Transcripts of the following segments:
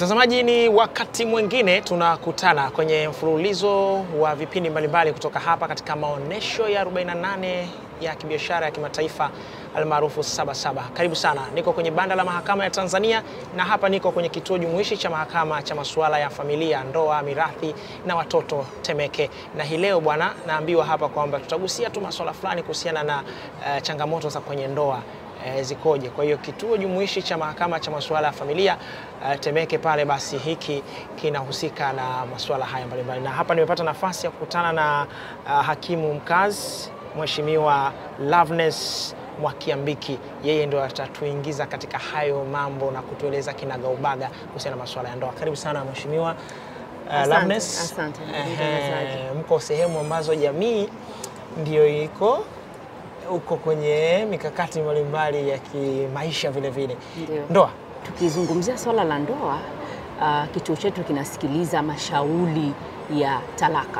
Mtazamaji, ni wakati mwingine tunakutana kwenye mfululizo wa vipindi mbalimbali kutoka hapa katika maonesho ya 48 ya kibiashara ya kimataifa almaarufu Sabasaba. Karibu sana. Niko kwenye banda la mahakama ya Tanzania na hapa niko kwenye kituo jumuishi cha mahakama cha masuala ya familia, ndoa, mirathi na watoto Temeke. Na hii leo bwana, naambiwa hapa kwamba tutagusia tu masuala fulani kuhusiana na changamoto za kwenye ndoa zikoje. Kwa hiyo kituo jumuishi cha mahakama cha masuala ya familia Temeke pale, basi hiki kinahusika na masuala haya mbalimbali. Na hapa nimepata nafasi ya kukutana na hakimu mkazi Mheshimiwa Loveness Mwakiambiki. Yeye ndio atatuingiza katika hayo mambo na kutueleza kinagaubaga kuhusiana na masuala ya ndoa. Karibu sana Mheshimiwa Loveness. Asante. Mko sehemu ambazo jamii ndio iko uko kwenye mikakati mbalimbali ya kimaisha vile vile. Ndoa. Tukizungumzia swala la ndoa, kituo chetu kinasikiliza mashauri ya talaka.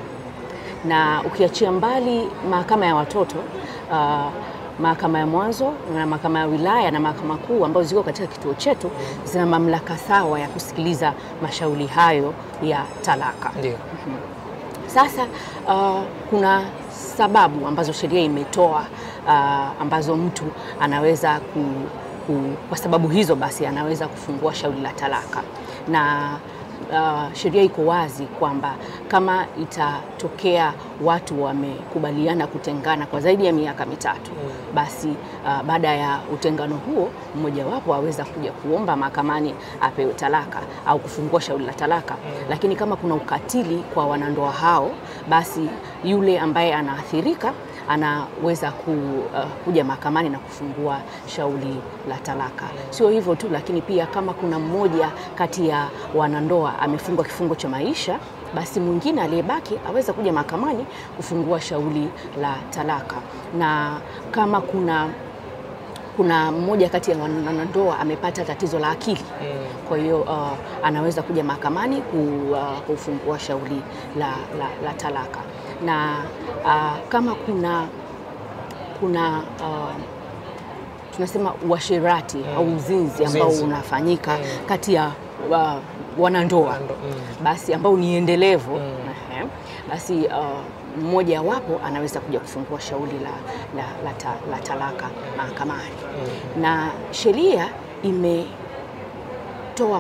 Na ukiachia mbali mahakama ya watoto, mahakama ya mwanzo na mahakama ya wilaya na mahakama kuu ambazo ziko katika kituo chetu zina mamlaka sawa ya kusikiliza mashauri hayo ya talaka. Ndio. Sasa kuna sababu ambazo sheria imetoa ambazo mtu anaweza kwa sababu hizo basi anaweza kufungua shauri la talaka. Na sheria iko wazi kwamba kama itatokea watu wamekubaliana kutengana kwa zaidi ya miaka mitatu, basi baada ya utengano huo mmoja wapo aweza kuja kuomba mahakamani apewe talaka au kufungua shauri la talaka. Lakini kama kuna ukatili kwa wanandoa hao, basi yule ambaye anaathirika anaweza kuja mahakamani na kufungua shauri la talaka. Sio hivyo tu, lakini pia kama kuna mmoja kati ya wanandoa amefungwa kifungo cha maisha, basi mwingine aliyebaki aweza kuja mahakamani kufungua shauri la talaka. Na kama kuna mmoja kati ya wanandoa amepata tatizo la akili, kwa hiyo anaweza kuja mahakamani kufungua shauri la talaka. Na kama kuna tunasema uasherati au uzinzi ambao unafanyika kati ya wanandoa, basi ambao ni endelevu, basi mmoja wapo anaweza kuja kufungua shauri la talaka mahakamani. Na sheria imetoa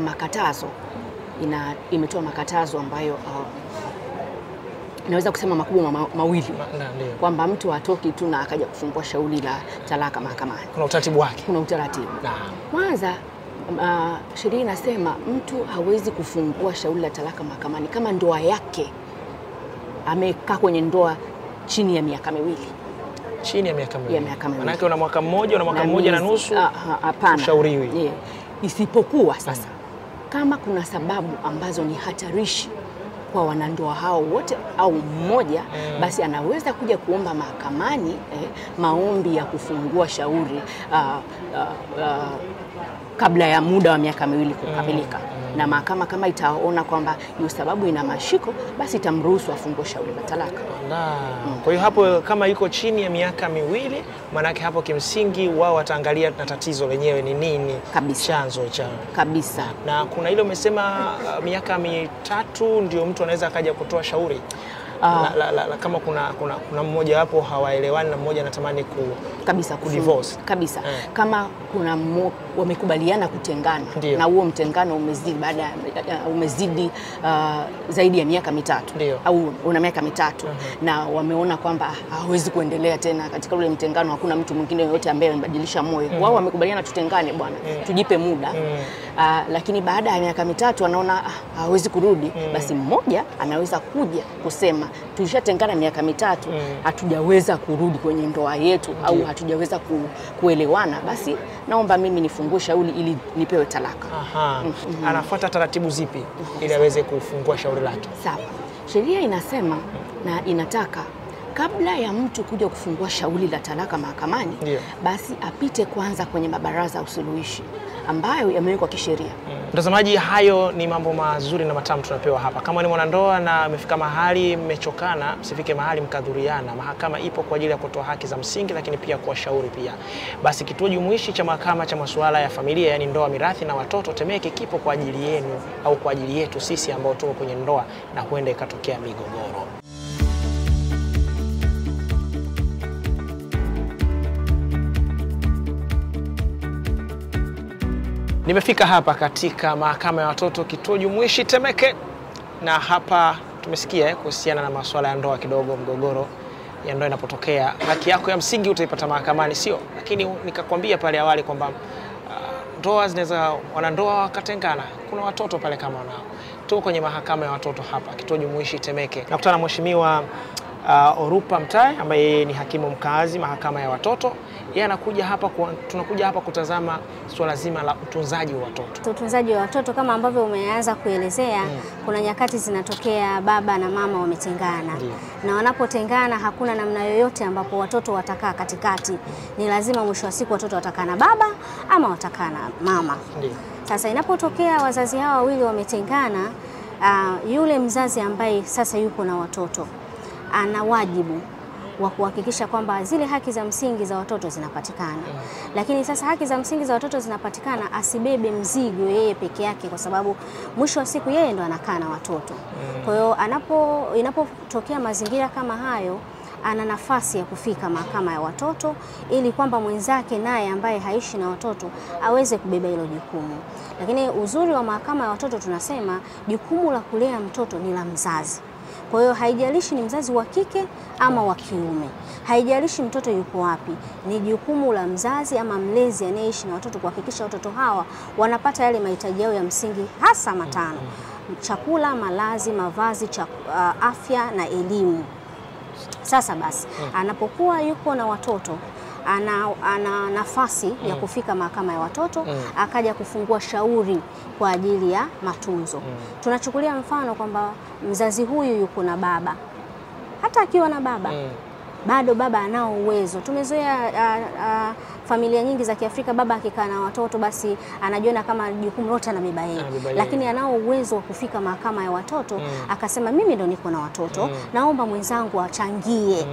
makatazo ambayo naweza kusema makubwa mawili, kwamba mtu atoki tu na akaja kufungua shauri la talaka mahakamani. Kuna utaratibu wake. Kuna utaratibu. Kwanza sheria inasema mtu hawezi kufungua shauri la talaka mahakamani kama ndoa yake amekaa kwenye ndoa chini ya miaka miwili. Chini ya miaka miwili. Maana yake una mwaka mmoja, una mwaka mmoja na nusu. Hapana. Ushauriwi. Isipokuwa sasa kama kuna sababu ambazo ni hatarishi kwa wanandoa hao wote au mmoja, basi anaweza kuja kuomba mahakamani maombi ya kufungua shauri kabla ya muda wa miaka miwili kukamilika. Na mahakama kama itaona kwamba hiyo sababu ina mashiko, basi itamruhusu afungue shauri la talaka. Kwa hiyo hapo kama yuko chini ya miaka miwili, maana yake hapo kimsingi wao wataangalia na tatizo lenyewe ni nini, chanzo cha kabisa. Na kuna ile umesema miaka mitatu ndio mtu anaweza akaja kutoa shauri. Kama kuna mmoja wapo hawaelewani na mmoja anatamani divorce. Kabisa. Kama kuna wamekubaliana kutengana na huo mtengano umezidi zaidi ya miaka mitatu au una miaka mitatu, na wameona kwamba hawezi kuendelea tena katika ule mtengano, hakuna mtu mwingine yote ambaye amebadilisha moyo, wao wamekubaliana tutengane bwana, tujipe muda. Lakini baada ya miaka mitatu anaona hawezi kurudi, basi mmoja anaweza kuja kusema tulishatengana miaka mitatu, hatujaweza kurudi kwenye ndoa yetu au hatujaweza kuelewana, basi naomba mimi nifungue shauri ili nipewe talaka. Anafuata taratibu zipi ili aweze kufungua shauri lake? Sawa. Sheria inasema na inataka kabla ya mtu kuja kufungua shauri la talaka mahakamani, basi apite kwanza kwenye mabaraza ya usuluhishi ambayo yamewekwa kisheria. Mtazamaji, hayo ni mambo mazuri na matamu tunapewa hapa. Kama ni mwanandoa na mmefika mahali mmechokana, msifike mahali mkadhuriana. Mahakama ipo kwa ajili ya kutoa haki za msingi, lakini pia kuwashauri pia. Basi kituo jumuishi cha mahakama cha masuala ya familia, yani ndoa, mirathi na watoto Temeke kipo kwa ajili yenu au kwa ajili yetu sisi ambao tuko kwenye ndoa na huenda ikatokea migogoro. Nimefika hapa katika mahakama ya watoto kituo jumuishi Temeke, na hapa tumesikia kuhusiana na masuala ya ndoa kidogo, mgogoro ya ndoa inapotokea. Haki yako ya msingi utaipata mahakamani, sio? Lakini nikakwambia pale awali kwamba ndoa zinaweza, wanandoa wakatengana, kuna watoto pale kama wanao. Tuko kwenye mahakama ya watoto hapa kituo jumuishi Temeke. Nakutana na mheshimiwa Orupa Mtai ambaye ni hakimu mkazi mahakama ya watoto. Yeye anakuja hapa tunakuja hapa kutazama swala zima la utunzaji wa watoto. Utunzaji wa watoto kama ambavyo umeanza kuelezea, kuna nyakati zinatokea baba na mama wametengana. Na wanapotengana hakuna namna yoyote ambapo watoto watakaa katikati. Ni lazima mwisho wa siku watoto watakaa na baba ama watakaa na mama. Sasa inapotokea wazazi hawa wawili wametengana, yule mzazi ambaye sasa yuko na watoto ana wajibu wa kuhakikisha kwamba zile haki za msingi za watoto zinapatikana. Lakini sasa haki za msingi za watoto zinapatikana, asibebe mzigo yeye peke yake, kwa sababu mwisho wa siku yeye ndo anakaa na watoto. Kwa hiyo inapotokea mazingira kama hayo, ana nafasi ya kufika mahakama ya watoto ili kwamba mwenzake naye ambaye haishi na watoto aweze kubeba hilo jukumu. Lakini uzuri wa mahakama ya watoto, tunasema jukumu la kulea mtoto ni la mzazi. Kwa hiyo haijalishi ni mzazi wa kike ama wa kiume, haijalishi mtoto yuko wapi, ni jukumu la mzazi ama mlezi anayeishi na watoto kuhakikisha watoto hawa wanapata yale mahitaji yao ya msingi, hasa matano: chakula, malazi, mavazi, afya na elimu. Sasa basi, anapokuwa yuko na watoto, ana nafasi ya kufika mahakama ya watoto, akaja kufungua shauri kwa ajili ya matunzo. Tunachukulia mfano kwamba mzazi huyu yuko na baba. Hata akiwa na baba, bado baba anao uwezo. Tumezoea familia nyingi za Kiafrika, baba akikaa na watoto basi anajiona kama jukumu lote anabeba yeye. Lakini anao uwezo wa kufika mahakama ya watoto, akasema mimi ndo niko na watoto, naomba mwenzangu achangie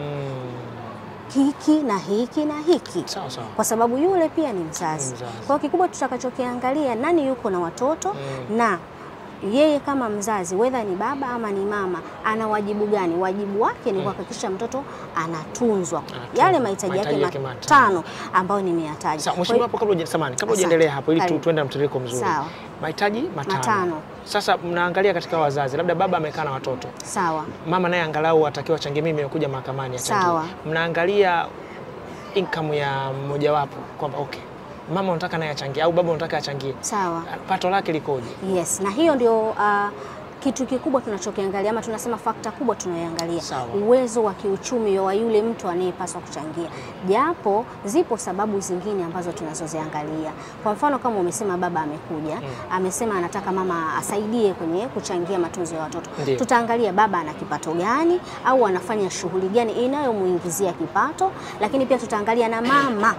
hiki na hiki na hiki. Kwa sababu yule pia ni mzazi. Kwa kikubwa tutakachokiangalia, nani yuko na watoto, na yeye kama mzazi, whether ni baba ama ni mama, ana wajibu gani? Wajibu wake ni kuhakikisha mtoto anatunzwa, yale mahitaji yake matano ambayo nimeyataja. Sasa mheshimiwa, hapo kabla hujaendelea hapo, ili tuende na mtiririko mzuri. Mahitaji matano. Sasa mnaangalia katika wazazi, labda baba amekaa na watoto. Sawa. Mama naye angalau atakiwa achangie, mimi nimekuja mahakamani achangie. Mnaangalia income ya mmoja wapo kwamba okay, mama unataka naye achangie au baba unataka achangie. Sawa. Pato lake likoje? Yes, na hiyo ndio kitu kikubwa tunachokiangalia, ama tunasema fakta kubwa tunayoangalia, uwezo wa kiuchumi wa yule mtu anayepaswa kuchangia. Japo zipo sababu zingine ambazo tunazoziangalia. Kwa mfano kama umesema baba amekuja, amesema anataka mama asaidie kwenye kuchangia matunzo ya watoto. Tutaangalia baba ana kipato gani au anafanya shughuli gani inayomuingizia kipato, lakini pia tutaangalia na mama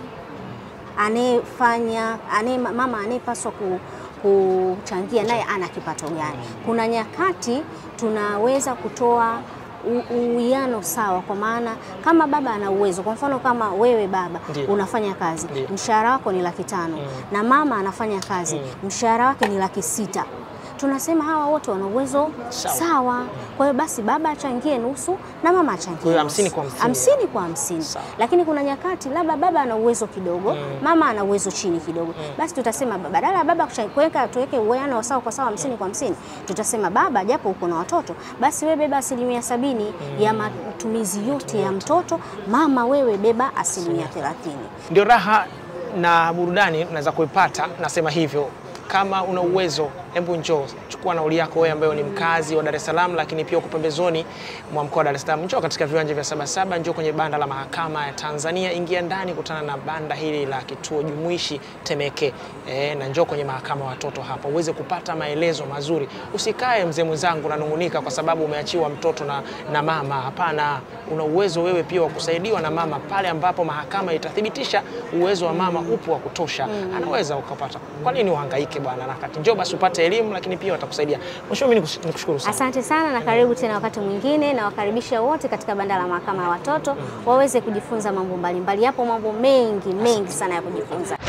mama anayepaswa kuchangia naye ana kipato gani. Kuna nyakati tunaweza kutoa uwiano sawa, kwa maana kama baba ana uwezo, kwa mfano kama wewe baba unafanya kazi, mshahara wako ni 500,000 na mama anafanya kazi, mshahara wake ni 600,000. Tunasema hawa wote wana uwezo sawa. Kwa hiyo basi baba achangie nusu na mama achangie 50 kwa 50. 50 kwa 50. Lakini kuna nyakati labda baba ana uwezo kidogo, mama ana uwezo chini kidogo. Basi tutasema badala ya baba kuweka tuweke uwiano sawa kwa sawa 50 kwa 50. Tutasema baba, japo uko na watoto, basi wewe beba 70% ya matumizi yote ya mtoto, mama wewe beba 30%. Ndio raha na burudani unaweza kuipata, nasema hivyo, kama una uwezo Hebu njoo, chukua nauli yako wewe ambaye ni mkazi wa Dar es Salaam, lakini pia uko pembezoni mwa mkoa wa Dar es Salaam. Njoo katika viwanja vya Sabasaba, njoo kwenye banda la Mahakama ya Tanzania, ingia ndani, kutana na banda hili la kituo jumuishi Temeke. Na njoo kwenye mahakama watoto hapa uweze kupata maelezo mazuri. Usikae mzee mwenzangu unanungunika kwa sababu umeachiwa mtoto na mama. Hapana, una uwezo wewe pia wa kusaidiwa na mama pale ambapo mahakama itathibitisha uwezo wa mama upo wa kutosha. Anaweza ukapata. Kwa nini uhangaike bwana? Nakati njoo basi upate elimu, lakini pia watakusaidia. Mwisho mimi nikushukuru sana. Asante sana na karibu tena wakati mwingine, na wakaribisha wote katika banda la mahakama ya watoto waweze kujifunza mambo mbalimbali. Hapo mambo mengi sana ya kujifunza.